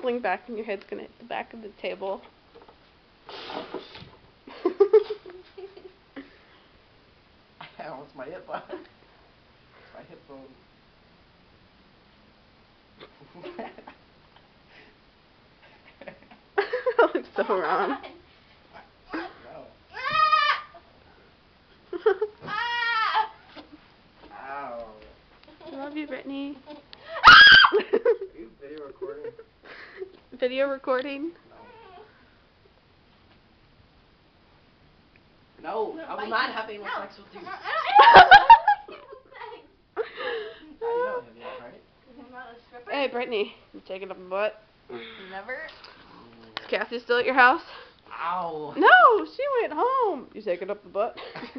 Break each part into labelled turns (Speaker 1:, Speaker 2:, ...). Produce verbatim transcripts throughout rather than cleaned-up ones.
Speaker 1: crumpling back and your head's going to hit the back of the table.
Speaker 2: Ow, it's my hip bone. It's my hip bone.
Speaker 1: That looks so wrong.
Speaker 2: No. Ow.
Speaker 1: I love you, Brittany.
Speaker 2: Are you video recording?
Speaker 1: Video recording?
Speaker 2: No. No, I will not have anal sex with you.
Speaker 1: Hey, Brittany, you taking up a butt?
Speaker 3: Never.
Speaker 1: Is Cassie still at your house?
Speaker 2: Ow.
Speaker 1: No, she went home. You taking up the butt?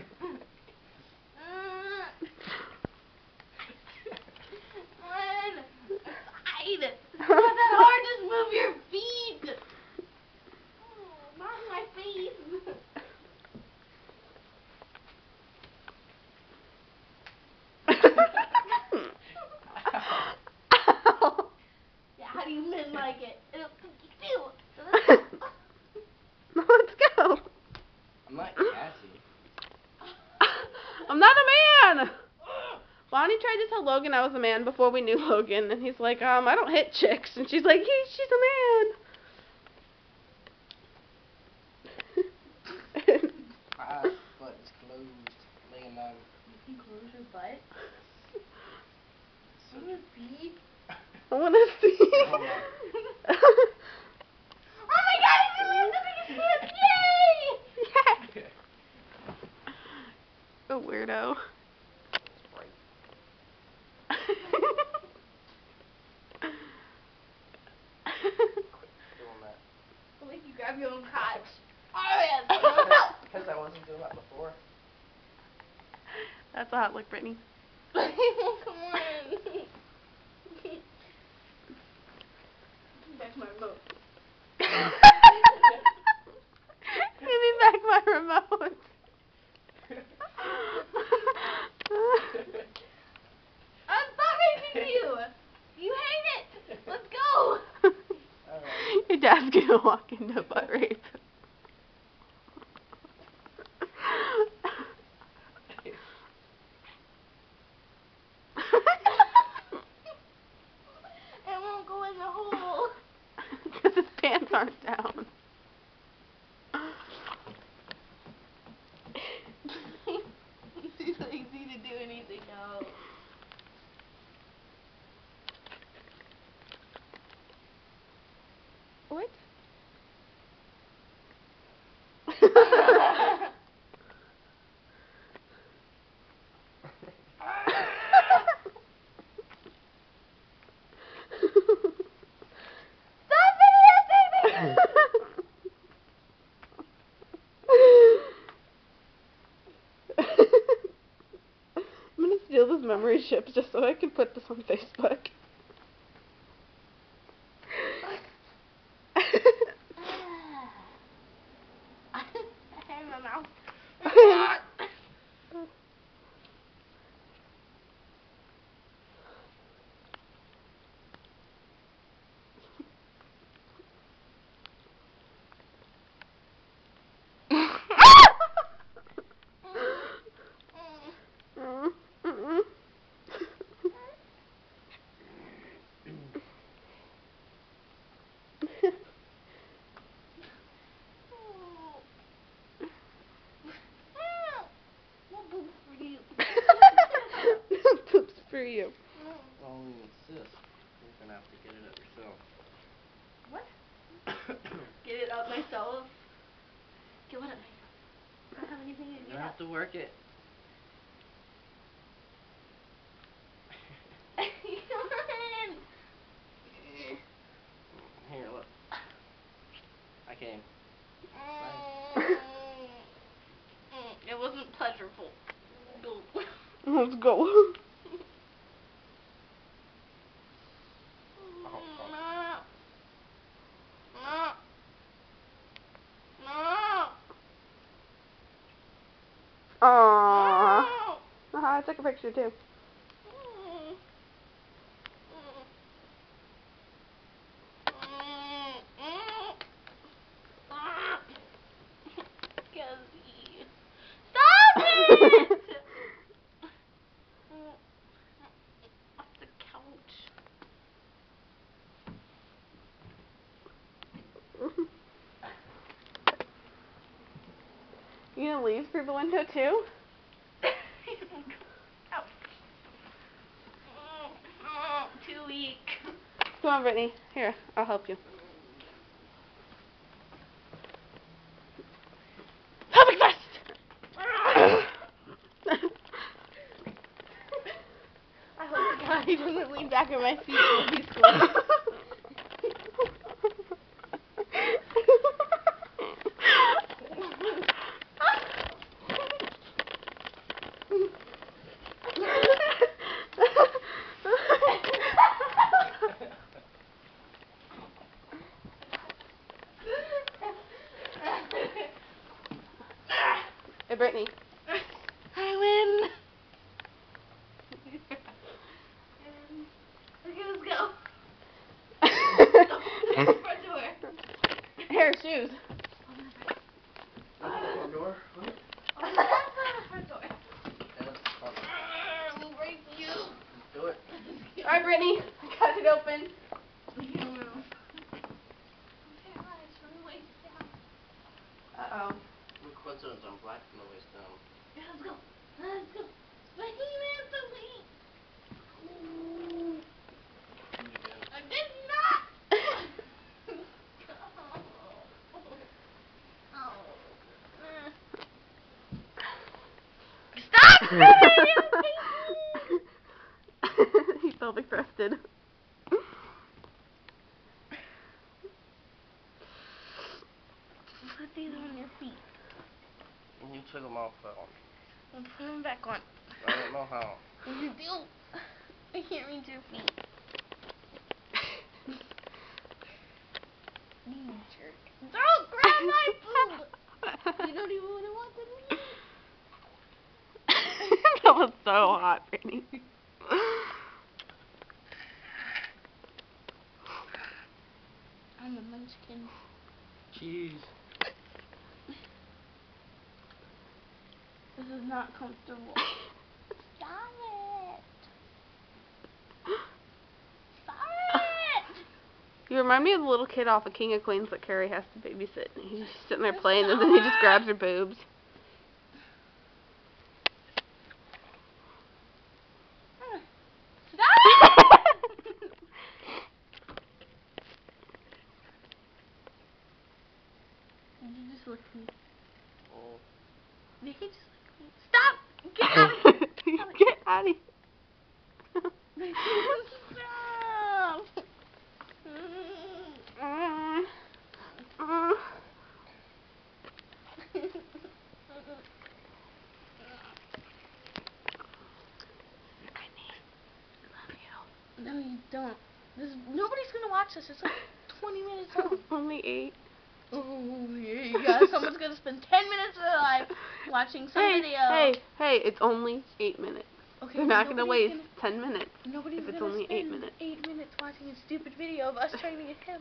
Speaker 3: It's not that hard, just move your feet. Oh, not in my face. Yeah, how do you men like it?
Speaker 1: Let's go.
Speaker 2: I'm not Cassie.
Speaker 1: I'm not a man. Bonnie tried to tell Logan I was a man before we knew Logan, and he's like, um, I don't hit chicks. And she's like, he, she's a man.
Speaker 2: My butt is closed. Laying down.
Speaker 3: You can close your butt? I want to see.
Speaker 1: I want to see.
Speaker 2: Oh my.
Speaker 3: Oh my god, it's really the biggest kiss! Yay!
Speaker 1: Yeah. A weirdo.
Speaker 3: I'll make you grab your own crotch. Oh yeah.
Speaker 2: Because I wasn't doing that before.
Speaker 1: That's a hot look, Brittany.
Speaker 3: Come on. Back my remote.
Speaker 1: Give me back my remote.
Speaker 3: I'm not raping you. You hate it. Let's go.
Speaker 1: Right. Your dad's gonna walk into butt rape.
Speaker 3: It won't go in the hole.
Speaker 1: Because his pants aren't down.
Speaker 3: He's too lazy to do anything else.
Speaker 1: What?
Speaker 3: Stop videotaping!
Speaker 1: I'm gonna steal this memory chip just so I can put this on Facebook.
Speaker 3: In my mouth.
Speaker 1: Poops for you.
Speaker 2: Only insist. You're gonna have to get it up yourself.
Speaker 3: What? Get it up myself? Get what up myself? I don't have anything to
Speaker 2: You're
Speaker 3: get
Speaker 2: gonna
Speaker 3: up.
Speaker 2: have to work it. Here, look. I came.
Speaker 3: It wasn't pleasurable. Go.
Speaker 1: Let's go. Aww. Uh-huh, I took a picture too.
Speaker 3: Off the couch.
Speaker 1: You gonna leave through the window too?
Speaker 3: Ouch. Oh, too weak.
Speaker 1: Come on, Brittany. Here, I'll help you. Pelvic thrust!
Speaker 3: I hope to God he doesn't lean back on my feet when he's squatting.
Speaker 1: Hey, Brittany.
Speaker 3: I win. Okay, let's go. Front door.
Speaker 1: Here, shoes.
Speaker 2: Front door? What?
Speaker 3: That's not the front door.
Speaker 2: Yeah, that's the front door.
Speaker 3: I will break you.
Speaker 2: Do it.
Speaker 1: All right, Brittany. I got it open. Uh-oh.
Speaker 2: Look what's on some black on the waist down.
Speaker 3: Let's go. Let's go. Behemoth the week. I did not. Stop!
Speaker 1: He pelvic thrusted.
Speaker 3: Put these on your feet.
Speaker 2: You took them off that one.
Speaker 3: I'll put them back on.
Speaker 2: I don't know how.
Speaker 3: You do. I can't reach your feet. You jerk. Don't grab my boob! You don't even want to want the meat.
Speaker 1: That was so hot, Brittany.
Speaker 3: I'm a munchkin.
Speaker 2: Jeez.
Speaker 3: This is not comfortable. Stop it. Stop it.
Speaker 1: You remind me of the little kid off of King of Queens that Carrie has to babysit. He's just sitting there playing, and then he just grabs her boobs.
Speaker 3: Stop! Did you just look at me?
Speaker 2: Oh.
Speaker 3: Did he just look at me? Stop! Get out of here!
Speaker 1: Get out of here.
Speaker 3: Stop!
Speaker 1: Mm. Mm.
Speaker 3: No, you don't. This, nobody's gonna watch this. It's like twenty minutes long.
Speaker 1: Only eight.
Speaker 3: Oh, yeah, someone's gonna spend ten minutes of their life watching some
Speaker 1: Hey,
Speaker 3: video.
Speaker 1: hey, hey, it's only eight minutes.
Speaker 3: Okay,
Speaker 1: They're not going to
Speaker 3: nobody's
Speaker 1: waste ten minutes.
Speaker 3: Gonna, nobody's
Speaker 1: if it's
Speaker 3: gonna
Speaker 1: only
Speaker 3: spend
Speaker 1: eight minutes.
Speaker 3: eight minutes watching a stupid video of us trying to get him.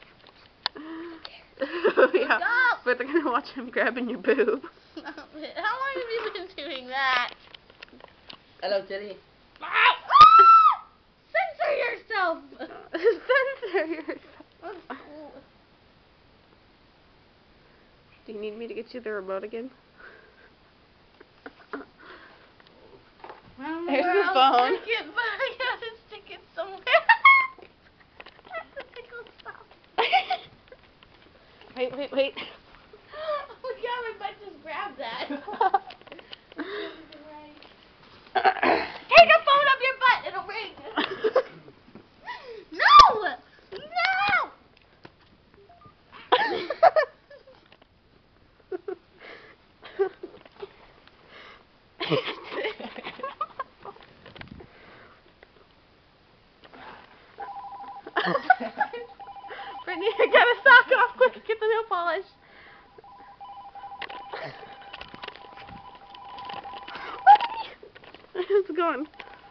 Speaker 1: Yeah,
Speaker 3: Stop!
Speaker 1: but they're going to watch him grabbing your boob.
Speaker 3: Stop it. How long have you been doing that?
Speaker 2: Hello, Teddy.
Speaker 3: Ah! Censor yourself!
Speaker 1: Censor yourself. Do you need me to get you the remote again?
Speaker 3: Well,
Speaker 1: There's
Speaker 3: where
Speaker 1: the
Speaker 3: else
Speaker 1: phone.
Speaker 3: Stick it, but I gotta stick it somewhere. That's a tickle stop.
Speaker 1: Wait, wait, wait.
Speaker 3: Oh my god, my butt just grabbed that. Take a phone up your butt, it'll ring. No! No!
Speaker 1: Brittany, I gotta sock off quick. Get the nail polish. It's gone.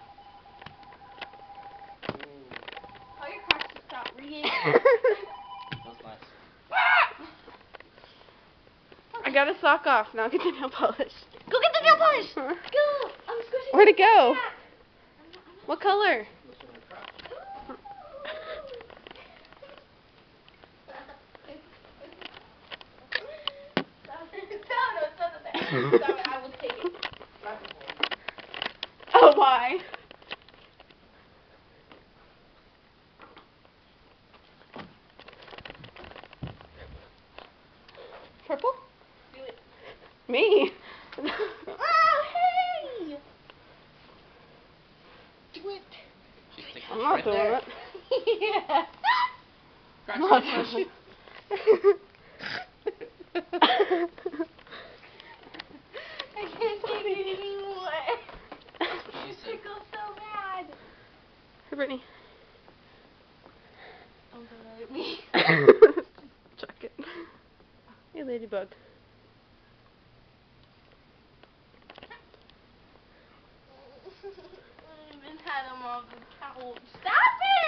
Speaker 3: Tell your car to stop ringing.
Speaker 2: That's nice.
Speaker 1: I gotta sock off. Now get the nail polish.
Speaker 3: Go get the nail nail polish. Go. I'm squishing.
Speaker 1: Where'd it go?
Speaker 3: Yeah.
Speaker 1: What color?
Speaker 3: No, no, stop it. I will take it.
Speaker 1: Oh, why? Purple?
Speaker 3: Do it.
Speaker 1: Me?
Speaker 3: Oh, hey!
Speaker 2: Do it.
Speaker 4: She's sticking
Speaker 1: I'm
Speaker 4: it
Speaker 1: not
Speaker 4: right
Speaker 1: doing
Speaker 4: there.
Speaker 1: it.
Speaker 3: Yeah.
Speaker 1: I'm not doing it.
Speaker 3: I can't take it anymore.
Speaker 4: She's
Speaker 3: It tickles so bad.
Speaker 1: Hey, Brittany.
Speaker 3: Don't do that at me.
Speaker 1: Chuck it. Hey, ladybug.
Speaker 3: I even had him on the couch. Stop